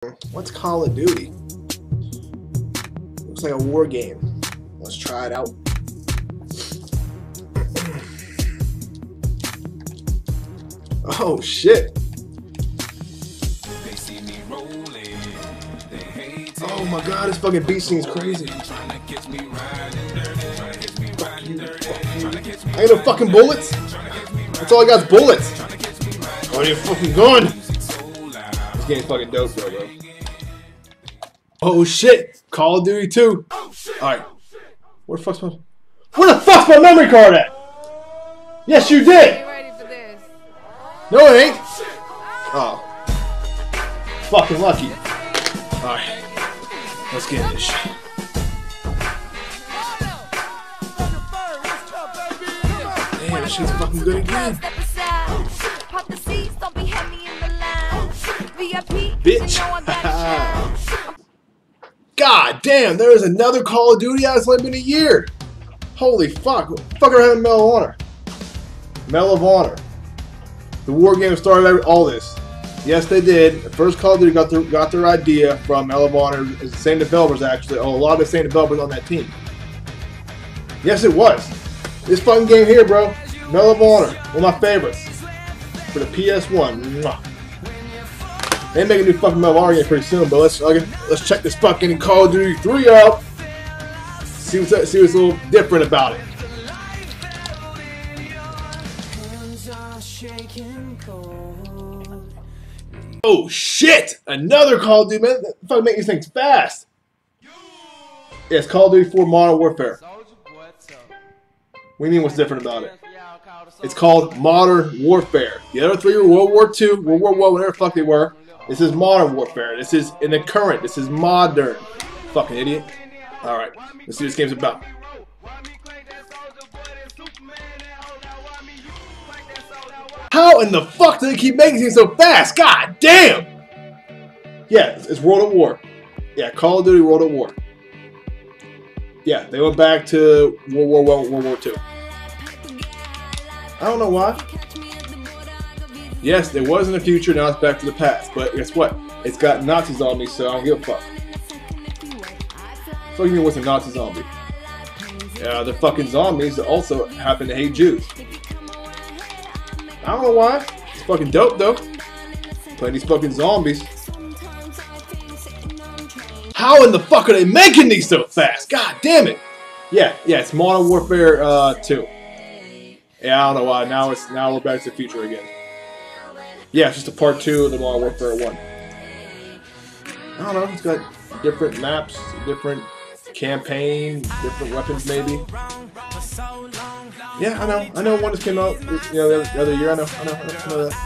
What's Call of Duty? Looks like a war game. Let's try it out. Oh shit! Oh my god, this fucking beat scene is crazy. Fuck you, fuck you. I ain't no fucking bullets. That's all I got is bullets. Oh, you fucking gun. This game's fucking dope, bro. Oh shit! Call of Duty 2. Alright. Where the fuck's my memory card at? Yes, you did! No, it ain't. Oh. Fucking lucky. Alright. Let's get this shit. Damn, this shit's fucking good again. Bitch. God damn, there is another Call of Duty out. It's only been a year. Holy fuck. Fucker had a Medal of Honor. Medal of Honor. The war game started all this. Yes, they did. The first Call of Duty got their idea from Medal of Honor. It's the same developers, actually. Oh, a lot of the same developers on that team. Yes, it was. This fucking game here, bro. Medal of Honor. One of my favorites. For the PS1. Mwah. They make a new fucking Medal of Honor game pretty soon, but let's check this fucking Call of Duty 3 out. See what's a little different about it. Oh shit! Another Call of Duty, man. That fucking make these things fast. Yeah, it's Call of Duty 4 Modern Warfare. What do you mean what's different about it? It's called Modern Warfare. The other three were World War II, World War I, whatever the fuck they were. This is Modern Warfare. This is in the current. This is modern. Fucking idiot. Alright, let's see what this game's about. How in the fuck do they keep making things so fast? God damn! Yeah, it's World at War. Yeah, Call of Duty World at War. Yeah, they went back to World War I, World War II. I don't know why. Yes, there was in the future, now it's back to the past. But guess what? It's got Nazis on me, so I don't give a fuck. Fuck you, what's a Nazi zombie? Yeah, they're fucking zombies that also happen to hate Jews. I don't know why. It's fucking dope though. Playing these fucking zombies. How in the fuck are they making these so fast? God damn it. Yeah, it's Modern Warfare 2. Yeah, I don't know why. Now we're back to the future again. Yeah, it's just a part 2 of the Modern Warfare 1. I don't know. It's got different maps, different campaign, different weapons maybe. Yeah, I know one just came out, the other year. I know that.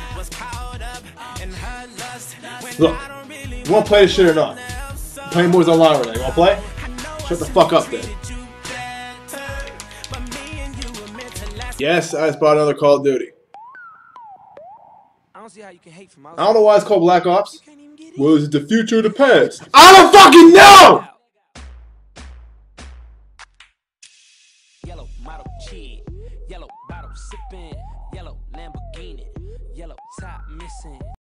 Look, you want to play this shit or not? Playing boys online right now. You want to play? Shut the fuck up then. Yes, I just bought another Call of Duty. I don't know why it's called Black Ops. Well, is it the future or the past? I don't fucking know! Yellow model kid, yellow bottle sipping, yellow Lamborghini, yellow top missing.